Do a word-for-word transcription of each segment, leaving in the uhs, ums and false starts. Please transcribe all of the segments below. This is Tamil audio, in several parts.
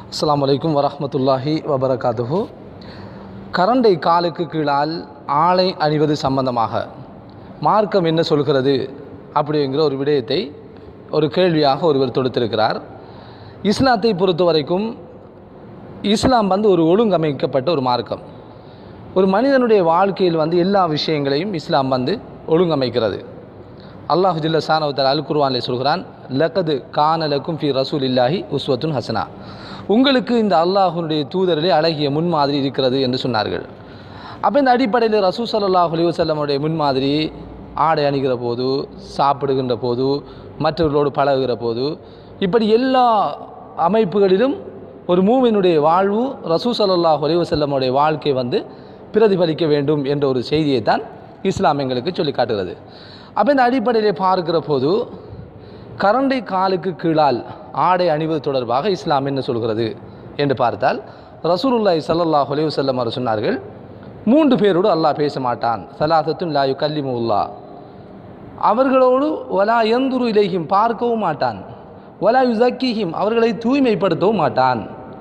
அஸ்ஸலாமு அலைக்கும் வரஹ்மத்துல்லாஹி வபரகாத்துஹு. கரண்டை காலுக்கு கீழால் ஆடை அணிவது சம்பந்தமாக மார்க்கம் என்ன சொல்கிறது அப்படிங்கிற ஒரு விடயத்தை ஒரு கேள்வியாக ஒருவர் தொடுத்திருக்கிறார். இஸ்லாத்தை பொறுத்த வரைக்கும் இஸ்லாம் வந்து ஒரு ஒழுங்கமைக்கப்பட்ட ஒரு மார்க்கம். ஒரு மனிதனுடைய வாழ்க்கையில் வந்து எல்லா விஷயங்களையும் இஸ்லாம் வந்து ஒழுங்கமைக்கிறது. அல்லாஹ் ஜல்ல ஷானஹு வ தஆலா அல் குர்ஆனிலே சொல்கிறான், லகது கான லக்கும் ஃபி ரசூலில்லாஹி உஸ்வத்துன் ஹஸனா, உங்களுக்கு இந்த அல்லாஹ்வுடைய தூதரிலே அழகிய முன்மாதிரி இருக்கிறது என்று சொன்னார்கள். அப்போ இந்த அடிப்படையில் ரசூல் ஸல்லல்லாஹு அலைஹி வஸல்லமுடைய முன்மாதிரி ஆடை அணிகிற போது, சாப்பிடுகின்ற போது, மற்றவர்களோடு பழகுகிற போது, இப்படி எல்லா அமைப்புகளிலும் ஒரு மூமினுடைய வாழ்வு ரசூல் ஸல்லல்லாஹு அலைஹி வஸல்லமுடைய வாழ்க்கை வந்து பிரதிபலிக்க வேண்டும் என்ற ஒரு செய்தியை தான் இஸ்லாம் எங்களுக்கு சொல்லி காட்டுகிறது. அப்போ இந்த அடிப்படையிலே பார்க்கிற போது கரண்டை காலுக்கு கீழால் ஆடை அணிவது தொடர்பாக இஸ்லாம் என்ன சொல்கிறது என்று பார்த்தால், ரசூலுல்லாஹி ஸல்லல்லாஹு அலைஹி வஸல்லம் அவர் சொன்னார்கள், மூன்று பேரோடு அல்லாஹ் பேச மாட்டான். ஸலாஸத்துன் லா யுகல்லிமுல்லாஹ், அவர்களோடு வலா யந்துரு இலைஹிம், பார்க்கவும் மாட்டான். வலா யுஸக்கிஹிம், அவர்களை தூய்மைப்படுத்தவும் மாட்டான்.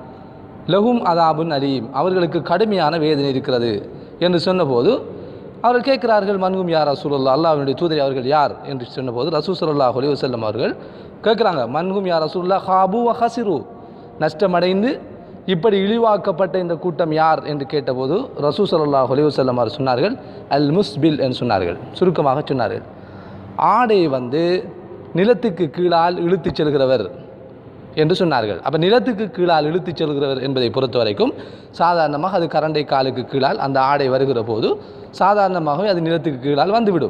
லஹும் அதாபுன் அலீம், அவர்களுக்கு கடுமையான வேதனை இருக்கிறது என்று சொன்னபோது அவர்கள் கேட்கிறார்கள், மன்ஹும் யா ரசூலுல்லாஹ், அல்லாஹ்வுடைய தூதரை அவர்கள் யார் என்று சொன்னபோது ரசூல் ஸல்லல்லாஹு அலைஹி வஸல்லம் அவர்கள் கேட்குறாங்க, மன்ஹும் யா ரசூலுல்லாஹ் ஹாபு வ ஹஸிரு, நஷ்டமடைந்து இப்படி இழிவாக்கப்பட்ட இந்த கூட்டம் யார் என்று கேட்டபோது ரசூல் ஸல்லல்லாஹு அலைஹி வஸல்லம் அவர் சொன்னார்கள், அல் முஸ்பில் என்று சொன்னார்கள். சுருக்கமாக சொன்னார்கள், ஆடையை வந்து நிலத்துக்கு கீழால் இழுத்துச் செல்கிறவர் என்று சொன்னார்கள். அப்போ நிலத்துக்கு கீழால் இழுத்துச் செல்கிறவர் என்பதை பொறுத்த வரைக்கும் சாதாரணமாக அது கரண்டை காலுக்கு கீழால் அந்த ஆடை வருகிற போது சாதாரணமாகவே அது நிலத்துக்கு கீழால் வந்துவிடும்.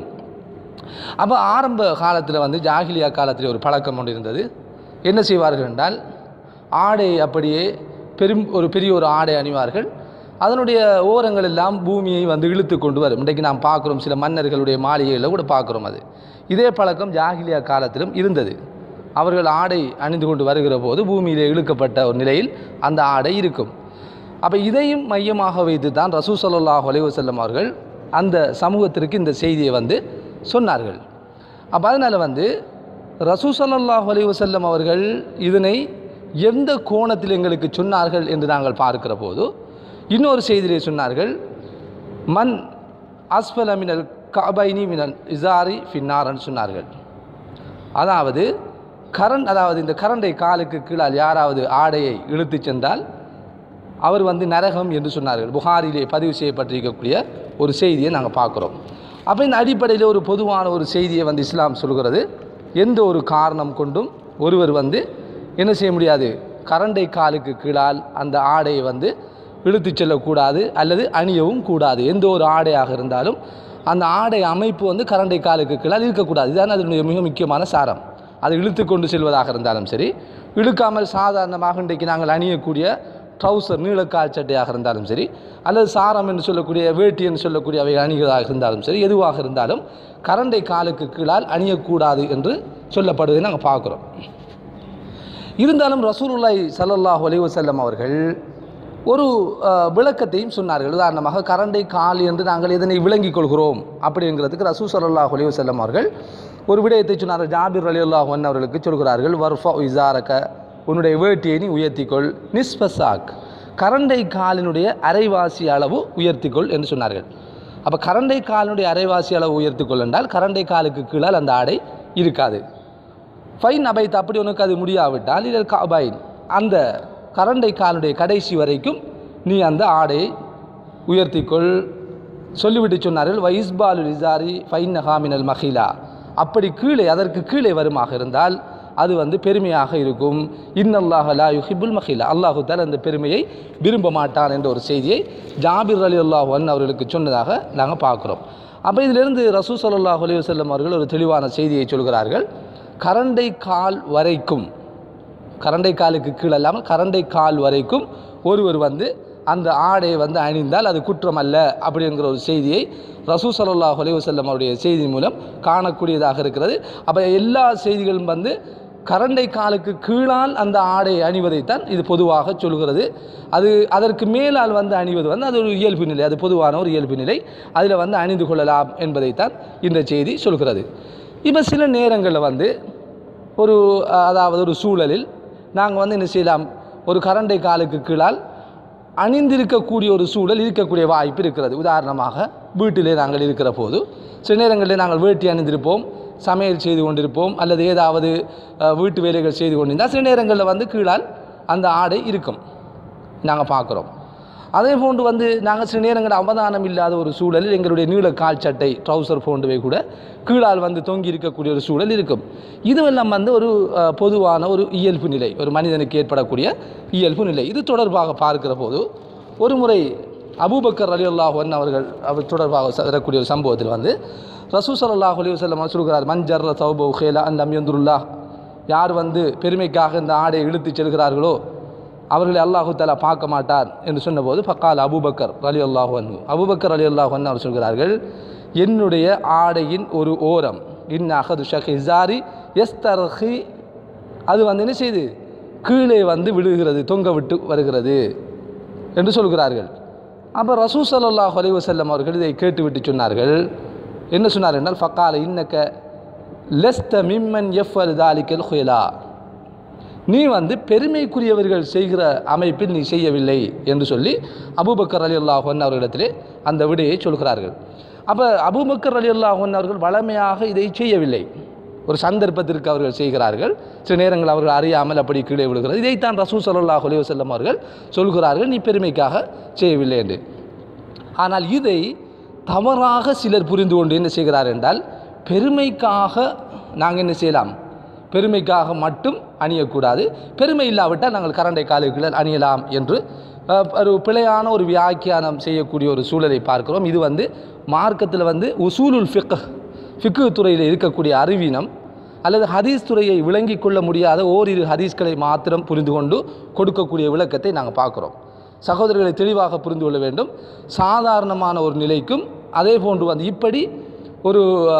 அப்போ ஆரம்ப காலத்தில் வந்து ஜாகிலியா காலத்தில் ஒரு பழக்கம் ஒன்று இருந்தது. என்ன செய்வார்கள் என்றால், ஆடை அப்படியே பெரும் ஒரு பெரிய ஒரு ஆடை அணிவார்கள். அதனுடைய ஓரங்கள் எல்லாம் பூமியை வந்து இழுத்து கொண்டு வரும். இன்றைக்கு நாம் பார்க்குறோம், சில மன்னர்களுடைய மாளிகைகளில் கூட பார்க்குறோம். அது இதே பழக்கம் ஜாகிலியா காலத்திலும் இருந்தது. அவர்கள் ஆடை அணிந்து கொண்டு வருகிற போது பூமியிலே இழுக்கப்பட்ட ஒரு நிலையில் அந்த ஆடை இருக்கும். அப்போ இதையும் மையமாக வைத்து தான் ரசூல் ஸல்லல்லாஹு அலைஹி வஸல்லம் அவர்கள் அந்த சமூகத்திற்கு இந்த செய்தியை வந்து சொன்னார்கள். அப்போ அதனால் வந்து ரசூல் ஸல்லல்லாஹு அலைஹி வஸல்லம் அவர்கள் இதனை எந்த கோணத்தில் எங்களுக்கு சொன்னார்கள் என்று நாங்கள் பார்க்கிற போது இன்னொரு செய்தியிலே சொன்னார்கள், மன் அஸ்ஃபல மினல் கஅபைனி மினல் இஸாரி ஃபின்னார்னு சொன்னார்கள். அதாவது கரண் அதாவது இந்த கரண்டை காலுக்கு கீழால் யாராவது ஆடையை இழுத்து சென்றால் அவர் வந்து நரகம் என்று சொன்னார்கள். புகாரிலே பதிவு செய்யப்பட்டிருக்கக்கூடிய ஒரு செய்தியை நாங்கள் பார்க்குறோம். அப்போ இந்த அடிப்படையில் ஒரு பொதுவான ஒரு செய்தியை வந்து இஸ்லாம் சொல்கிறது, எந்த ஒரு காரணம் கொண்டும் ஒருவர் வந்து என்ன செய்ய முடியாது, கரண்டை காலுக்கு கீழால் அந்த ஆடையை வந்து இழுத்து செல்லக்கூடாது அல்லது அணியவும் கூடாது. எந்த ஒரு ஆடையாக இருந்தாலும் அந்த ஆடை அமைப்பு வந்து கரண்டை காலுக்கு கீழால் இருக்கக்கூடாது. இதுதான் அதனுடைய மிக முக்கியமான சாரம். அது இழுத்து கொண்டு செல்வதாக இருந்தாலும் சரி, இழுக்காமல் சாதாரணமாக இன்றைக்கு நாங்கள் அணியக்கூடிய ட்ரௌசர் நீளக்கால் சட்டையாக இருந்தாலும் சரி, அல்லது சாரம் என்று சொல்லக்கூடிய வேட்டி என்று சொல்லக்கூடிய அவை அணிகளாக இருந்தாலும் சரி, எதுவாக இருந்தாலும் கரண்டை காலுக்கு கீழால் அணியக்கூடாது என்று சொல்லப்படுவதை நாங்கள் பார்க்குறோம். இருந்தாலும் ரசூலுல்லாஹி ஸல்லல்லாஹு அலைஹி வஸல்லம் அவர்கள் ஒரு விளக்கத்தையும் சொன்னார்கள். உதாரணமாக கரண்டை கால் என்று நாங்கள் இதனை விளங்கிக் கொள்கிறோம் அப்படிங்கிறதுக்கு ரசூல் ஸல்லல்லாஹு அலைஹி வஸல்லம் அவர்கள் ஒரு விடயத்தை சொன்னார்கள். ஜாபிர் ரலியல்லாஹு அன்ஹு அவர்களுக்கு சொல்கிறார்கள், வர்ஃபா இஸாரக, உன்னுடைய வேட்டியை நீ உயர்த்திக்கொள், நிஸ்ஃபசாக், கரண்டை காலினுடைய அரைவாசி அளவு உயர்த்திக்கொள் என்று சொன்னார்கள். அப்போ கரண்டை காலினுடைய அரைவாசி அளவு உயர்த்திக்கொள் என்றால் கரண்டை காலுக்கு கீழால் அந்த ஆடை இருக்காது. ஃபைன் அபைத், அப்படி உனக்கு அது முடியாவிட்டால் இல்லை கபைன், அந்த கரண்டை காலுடைய கடைசி வரைக்கும் நீ அந்த ஆடையை உயர்த்திக்கொள் சொல்லிவிட்டு சொன்னார்கள், வைஸ்பாலு இஸாரி ஃபைன் ஹாமினல் மஹிலா, அப்படி கீழே அதற்கு கீழே வருமாக இருந்தால் அது வந்து பெருமையாக இருக்கும். இன்னல்லாஹ லா யுஹிப்புல் மஹிலா, அல்லாஹு தஆலா அந்த பெருமையை விரும்ப மாட்டான் என்ற ஒரு செய்தியை ஜாபிர் ரலியல்லாஹு அன்ஹு அவர்களுக்கு சொன்னதாக நாங்கள் பார்க்குறோம். அப்போ இதிலிருந்து ரசூல் ஸல்லல்லாஹு அலைஹி வஸல்லம் அவர்கள் ஒரு தெளிவான செய்தியை சொல்கிறார்கள், கரண்டை கால் வரைக்கும், கரண்டை காலுக்கு கீழே இல்லாமல் கரண்டை கால் வரைக்கும் ஒருவர் வந்து அந்த ஆடையை வந்து அணிந்தால் அது குற்றம் அல்ல அப்படிங்கிற ஒரு செய்தியை ரசூல் ஸல்லல்லாஹு அலைஹி வஸல்லம் அவருடைய செய்தி மூலம் காணக்கூடியதாக இருக்கிறது. அப்போ எல்லா செய்திகளும் வந்து கரண்டை காலுக்கு கீழால் அந்த ஆடை அணிவதைத்தான் இது பொதுவாக சொல்கிறது. அது அதற்கு மேலால் வந்து அணிவது வந்து அது ஒரு இயல்பு நிலை, அது பொதுவான ஒரு இயல்பு நிலை, அதில் வந்து அணிந்து கொள்ளலாம் என்பதைத்தான் இந்த செய்தி சொல்கிறது. இப்போ சில நேரங்களில் வந்து ஒரு அதாவது ஒரு சூழலில் நாங்கள் வந்து என்ன செய்யலாம், ஒரு கரண்டை காலுக்கு கீழால் அணிந்திருக்கக்கூடிய ஒரு சூழல் இருக்கக்கூடிய வாய்ப்பு இருக்கிறது. உதாரணமாக வீட்டிலே நாங்கள் இருக்கிற போது சில நேரங்களில் நாங்கள் வேட்டி அணிந்திருப்போம், சமையல் செய்து கொண்டிருப்போம், அல்லது ஏதாவது வீட்டு வேலைகள் செய்து கொண்டிருந்தால் சில நேரங்களில் வந்து கீழால் அந்த ஆடை இருக்கும், நாங்கள் பார்க்குறோம். அதே போன்று வந்து நாங்கள் சில நேரங்களில் அவதானம் இல்லாத ஒரு சூழலில் எங்களுடைய நீள கால் சட்டை ட்ரௌசர் போன்றவை கூட கீழால் வந்து தொங்கி இருக்கக்கூடிய ஒரு சூழல் இருக்கும். இதுவெல்லாம் வந்து ஒரு பொதுவான ஒரு இயல்பு நிலை, ஒரு மனிதனுக்கு ஏற்படக்கூடிய இயல்பு நிலை. இது தொடர்பாக பார்க்கிற போது ஒரு முறை அபூபக்கர் ரலியல்லாஹு அன்ஹு அவர்கள் அவர் தொடர்பாக வரக்கூடிய ஒரு சம்பவத்தில் வந்து ரசூல் ஸல்லல்லாஹு அலைஹி வஸல்லம் சொல்கிறார், மன் ஜர்ர தௌபஹு ஹைலா அன் லம் யன்துருல்லாஹ், யார் வந்து பெருமைக்காக இந்த ஆடையை இழுத்து செல்கிறார்களோ அவர்களை அல்லாஹு தஆலா பார்க்க மாட்டார் என்று சொன்னபோது ஃபக்கால் அபூபக்கர் ரலியல்லாஹு அன்ஹு, அபூபக்கர் ரலியல்லாஹு அன்ஹு அவர் சொல்கிறார்கள், என்னுடைய ஆடையின் ஒரு ஓரம் இன் அஹது ஷஹிஸாரி யஸ்தர்ஹி, அது வந்து என்ன செய்து கீழே வந்து விழுகிறது, தொங்க விட்டு வருகிறது என்று சொல்கிறார்கள். அப்போ ரசூல் ஸல்லல்லாஹு அலைஹி வஸல்லம் அவர்கள் இதை கேட்டுவிட்டு சொன்னார்கள், என்ன சொன்னார் என்றால் ஃபக்கால இன்னக்க லஸ்த மிம்மன் யஃப்அல் தாலிகல் ஹுயலா, நீ வந்து பெருமைக்குரியவர்கள் செய்கிற அமைப்பில் நீ செய்யவில்லை என்று சொல்லி அபூபக்கர் ரலியல்லாஹு அன்ஹு அவர்களிடத்திலே அந்த விடையை சொல்கிறார்கள். அப்போ அபூபக்கர் ரலியல்லாஹு அன்ஹு அவர்கள் வளமையாக இதை செய்யவில்லை, ஒரு சந்தர்ப்பத்திற்கு அவர்கள் செய்கிறார்கள், சில நேரங்கள் அவர்கள் அறியாமல் அப்படி கீழே விழுகிறது. இதைத்தான் ரசூல் ஸல்லல்லாஹு அலைஹி வஸல்லம் அவர்கள் சொல்கிறார்கள், நீ பெருமைக்காக செய்யவில்லை என்று. ஆனால் இதை தவறாக சிலர் புரிந்து கொண்டு என்ன செய்கிறார் என்றால், பெருமைக்காக நாங்கள் என்ன செய்யலாம், பெருமைக்காக மட்டும் அணியக்கூடாது, பெருமை இல்லாவிட்டால் நாங்கள் கரண்டை காலுக்குள்ள அணியலாம் என்று ஒரு பிழையான ஒரு வியாக்கியானம் செய்யக்கூடிய ஒரு சூழலை பார்க்கிறோம். இது வந்து மார்க்கத்தில் வந்து உசூலுல் ஃபிக்ஹ், ஃபிக்ஹ் துறையில் இருக்கக்கூடிய அறிவீனம் அல்லது ஹதீஸ் துறையை விளங்கி கொள்ள முடியாத ஓரிரு ஹதீஸ்களை மாத்திரம் புரிந்து கொண்டு கொடுக்கக்கூடிய விளக்கத்தை நாங்கள் பார்க்குறோம். சகோதரர்களை தெளிவாக புரிந்து கொள்ள வேண்டும். சாதாரணமான ஒரு நிலைக்கும் அதே போன்று வந்து இப்படி ஒரு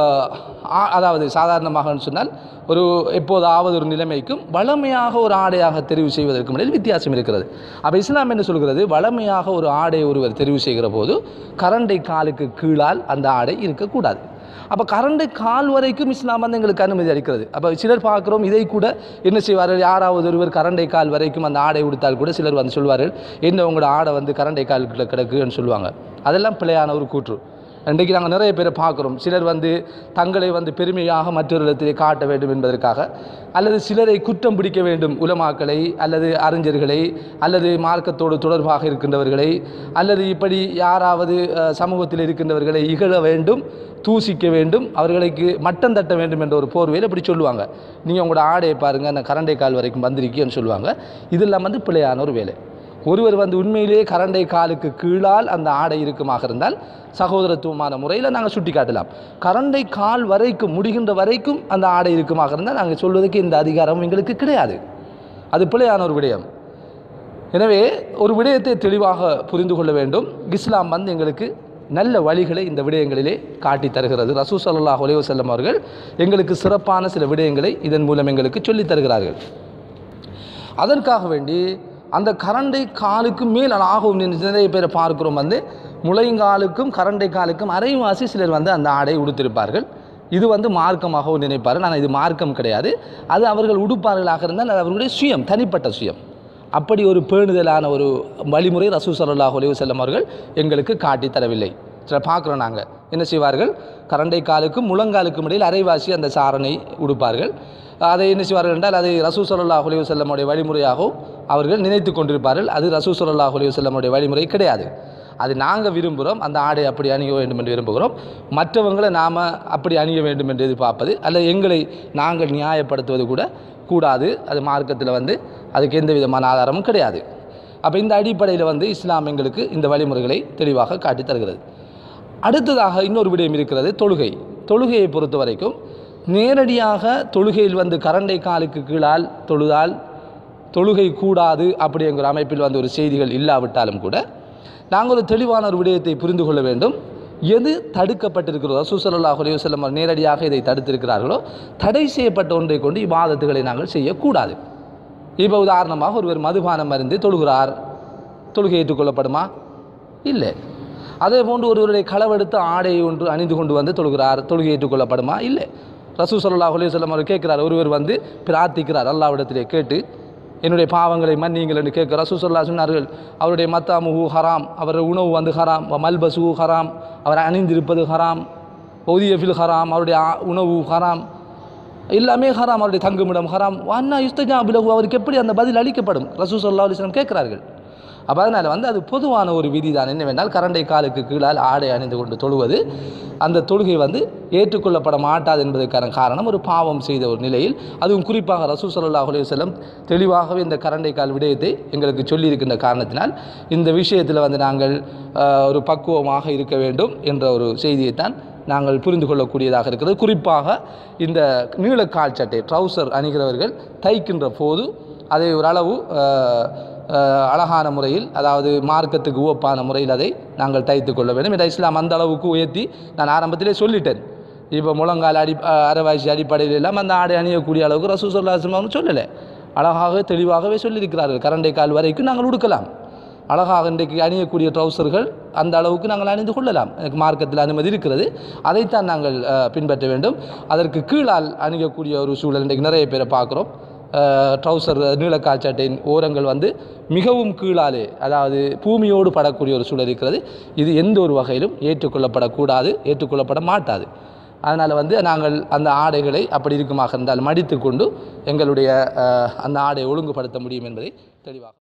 அதாவது சாதாரணமாக சொன்னால் ஒரு எப்போதாவது ஒரு நிலைமைக்கும் வளமையாக ஒரு ஆடையாக தெரிவு செய்வதற்கு முன்னாடி வித்தியாசம் இருக்கிறது. அப்போ இஸ்லாம் என்ன சொல்கிறது, வளமையாக ஒரு ஆடை ஒருவர் தெரிவு செய்கிற போது கரண்டை காலுக்கு கீழால் அந்த ஆடை இருக்கக்கூடாது. அப்போ கரண்டை கால் வரைக்கும் இஸ்லாம் வந்து எங்களுக்கு அனுமதி அளிக்கிறது. அப்போ சிலர் பார்க்குறோம், இதை கூட என்ன செய்வார்கள், யாராவது ஒருவர் கரண்டை கால் வரைக்கும் அந்த ஆடை உடுத்தால் கூட சிலர் வந்து சொல்வார்கள், என்ன உங்களோட ஆடை வந்து கரண்டை காலுக்குள்ள கிடக்குன்னு சொல்லுவாங்க. அதெல்லாம் பிழையான ஒரு கூற்று. இன்றைக்கு நாங்கள் நிறைய பேரை பார்க்குறோம், சிலர் வந்து தங்களை வந்து பெருமையாக மற்றொரு காட்ட வேண்டும் என்பதற்காக, அல்லது சிலரை குற்றம் பிடிக்க வேண்டும், உலமாக்களை அல்லது அறிஞர்களை அல்லது மார்க்கத்தோடு தொடர்பாக இருக்கின்றவர்களை அல்லது இப்படி யாராவது சமூகத்தில் இருக்கின்றவர்களை இகழ வேண்டும், தூசிக்க வேண்டும், அவர்களுக்கு மட்டம் தட்ட வேண்டும் என்ற ஒரு போர்வையில் இப்படி சொல்லுவாங்க. நீங்கள் உங்களோட ஆடையை பாருங்கள், அந்த கரண்டை கால் வரைக்கும் வந்திருக்கேன்னு சொல்லுவாங்க. இதெல்லாம் வந்து பிழையான ஒரு வேலை. ஒருவர் வந்து உண்மையிலேயே கரண்டை காலுக்கு கீழால் அந்த ஆடை இருக்குமாக இருந்தால் சகோதரத்துவமான முறையில் நாங்கள் சுட்டி காட்டலாம். கரண்டை கால் வரைக்கும் முடிகின்ற வரைக்கும் அந்த ஆடை இருக்குமாக இருந்தால் நாங்கள் சொல்வதற்கு இந்த அதிகாரம் எங்களுக்கு கிடையாது. அது பிழையான ஒரு விடயம். எனவே ஒரு விடயத்தை தெளிவாக புரிந்து கொள்ள வேண்டும். இஸ்லாம் வந்து எங்களுக்கு நல்ல வழிகளை இந்த விடயங்களிலே காட்டி தருகிறது. ரசூல் ஸல்லல்லாஹு அலைஹி வஸல்லம் அவர்கள் எங்களுக்கு சிறப்பான சில விடயங்களை இதன் மூலம் எங்களுக்கு சொல்லித் தருகிறார்கள். அதற்காக வேண்டி அந்த கரண்டை காலுக்கு மேல் ஆகும் நிறைய பேரை பார்க்கிறோம், வந்து முளைங்காலுக்கும் கரண்டை காலுக்கும் அரைவாசி சிலர் வந்து அந்த ஆடை உடுத்திருப்பார்கள். இது வந்து மார்க்கமாகவும் நினைப்பார்கள். ஆனால் இது மார்க்கம் கிடையாது. அது அவர்கள் உடுப்பார்களாக இருந்தால் அது அவர்களுடைய சுயம், தனிப்பட்ட சுயம். அப்படி ஒரு பேணுதலான ஒரு வழிமுறை ரசூல் ஸல்லல்லாஹு அலைஹி வஸல்லம் அவர்கள் எங்களுக்கு காட்டி தரவில்லை. சில பார்க்குறோம், நாங்கள் என்ன செய்வார்கள், கரண்டை காலுக்கும் முழங்காலுக்கும் இடையில் அரைவாசி அந்த சாரணை உடுப்பார்கள். அதை என்ன செய்வார்கள் என்றால் அதை ரசூல் ஸல்லல்லாஹு அலைஹி வஸல்லமுடைய வழிமுறையாகவும் அவர்கள் நினைத்து கொண்டிருப்பார்கள். அது ரசூல் ஸல்லல்லாஹு அலைஹி வஸல்லமுடைய வழிமுறை கிடையாது. அது நாங்கள் விரும்புகிறோம், அந்த ஆடை அப்படி அணிய வேண்டும் என்று விரும்புகிறோம். மற்றவங்களை நாம் அப்படி அணிய வேண்டும் என்று எதிர்பார்ப்பது அல்லது எங்களை நாங்கள் நியாயப்படுத்துவது கூட கூடாது. அது மார்க்கத்தில் வந்து அதுக்கு எந்த விதமான ஆதாரமும் கிடையாது. அப்போ இந்த அடிப்படையில் வந்து இஸ்லாம் எங்களுக்கு இந்த வழிமுறைகளை தெளிவாக காட்டி தருகிறது. அடுத்ததாக இன்னொரு விடயம் இருக்கிறது, தொழுகை. தொழுகையை பொறுத்த வரைக்கும் நேரடியாக தொழுகையில் வந்து கரண்டை காலுக்கு கீழால் தொழுதால் தொழுகை கூடாது அப்படிங்கிற அமைப்பில் வந்து ஒரு செய்திகள் இல்லாவிட்டாலும் கூட நாங்கள் ஒரு தெளிவான ஒரு விடயத்தை புரிந்து கொள்ள வேண்டும். எது தடுக்கப்பட்டிருக்கிறதோ, ரசூல் ஸல்லல்லாஹு அலைஹி வஸல்லம் நேரடியாக இதை தடுத்திருக்கிறார்களோ, தடை செய்யப்பட்ட ஒன்றை கொண்டு இபாதத்துகளை நாங்கள் செய்யக்கூடாது. இப்போ உதாரணமாக ஒருவர் மதுபானம் மருந்து தொழுகிறார், தொழுகை ஏற்றுக்கொள்ளப்படுமா? இல்லை. அதே போன்று ஒருவருடைய களவெடுத்து ஆடை ஒன்று அணிந்து கொண்டு வந்து தொழுகிறார், தொழுகை ஏற்றுக்கொள்ளப்படுமா? இல்லை. ரசூல் ஸல்லல்லாஹு அலைஹி வஸல்லம் அவர் கேட்கிறார், ஒருவர் வந்து பிரார்த்திக்கிறார், அல்லாஹ்விடத்திலே கேட்டு என்னுடைய பாவங்களை மன்னிங்கள் என்று கேட்க ரசூல் ஸல்லல்லாஹு அலைஹி சொன்னார்கள். அவருடைய மத்தாமுஹு ஹராம், அவருடைய உணவு வந்து ஹராம், மல்பசு ஹராம், அவர் அணிந்திருப்பது ஹராம், ஒதியஃபில் ஹராம், அவருடைய உணவு ஹராம், எல்லாமே ஹராம், அவருடைய தங்குமிடம் ஹராம். அண்ணா யுஸ்தஜாபு லஹு, அவருக்கு எப்படி அந்த பதில் அளிக்கப்படும் ரசூல் ஸல்லல்லாஹு அலைஹி வஸல்லம் கேட்கிறார்கள். அப்போ அதனால் வந்து அது பொதுவான ஒரு விதி தான். என்னவென்றால் கரண்டை காலுக்கு கீழால் ஆடை அணிந்து கொண்டு தொழுவது, அந்த தொழுகை வந்து ஏற்றுக்கொள்ளப்பட மாட்டாது என்பதற்கான காரணம் ஒரு பாவம் செய்த ஒரு நிலையில், அதுவும் குறிப்பாக ரசூல் ஸல்லல்லாஹு அலைஹி வஸல்லம் தெளிவாகவே இந்த கரண்டை கால் விடயத்தை எங்களுக்கு சொல்லியிருக்கின்ற காரணத்தினால் இந்த விஷயத்தில் வந்து நாங்கள் ஒரு பக்குவமாக இருக்க வேண்டும் என்ற ஒரு செய்தியைத்தான் நாங்கள் புரிந்து கொள்ளக்கூடியதாக இருக்கிறது. குறிப்பாக இந்த நீளக்கால் சட்டை ட்ரௌசர் அணிகிறவர்கள் தைக்கின்ற போது அதை ஓரளவு அழகான முறையில், அதாவது மார்க்கத்துக்கு உவப்பான முறையில் அதை நாங்கள் தைத்து கொள்ள வேண்டும். இதை இஸ்லாம் அந்த அளவுக்கு உயர்த்தி நான் ஆரம்பத்திலே சொல்லிட்டேன். இப்போ முழங்கால் அடி அரைவாசி அடிப்படையில் எல்லாம் அந்த ஆடை அணியக்கூடிய அளவுக்கு ரசூல் ஸல்லல்லாஹு அலைஹி வஸல்லம் சொல்லலை. அழகாக தெளிவாகவே சொல்லியிருக்கிறார்கள். கரண்டை கால் வரைக்கும் நாங்கள் உடுக்கலாம். அழகாக இன்றைக்கு அணியக்கூடிய ட்ரௌசர்கள் அந்த அளவுக்கு நாங்கள் அணிந்து கொள்ளலாம். எனக்கு மார்க்கத்தில் அனுமதி இருக்கிறது. அதைத்தான் நாங்கள் பின்பற்ற வேண்டும். அதற்கு கீழால் அணியக்கூடிய ஒரு சூழல் இன்றைக்கு நிறைய பேரை பார்க்குறோம். ட்ரௌசர் நீளக்கால் சட்டையின் ஓரங்கள் வந்து மிகவும் கீழாலே, அதாவது பூமியோடு படக்கூடிய ஒரு சூழல் இருக்கிறது. இது எந்த ஒரு வகையிலும் ஏற்றுக்கொள்ளப்படக்கூடாது, ஏற்றுக்கொள்ளப்பட மாட்டாது. அதனால் வந்து நாங்கள் அந்த ஆடைகளை அப்படி இருக்குமாக இருந்தால் மடித்து கொண்டு எங்களுடைய அந்த ஆடையை ஒழுங்குபடுத்த முடியும் என்பதை தெளிவாக